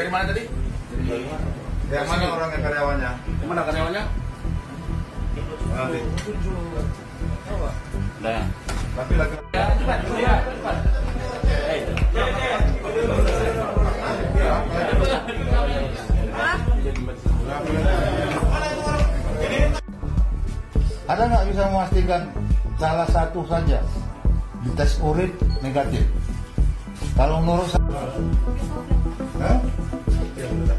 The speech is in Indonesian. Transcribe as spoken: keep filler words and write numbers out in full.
dari mana tadi? Yang mana orangnya karyawannya? Yang mana karyawannya? Nah, Tapi lagi. ya, cepat, ya, cepat. Hei. Ada nggak bisa memastikan salah satu saja di tes urin negatif? Kalau menurut saya, Hah?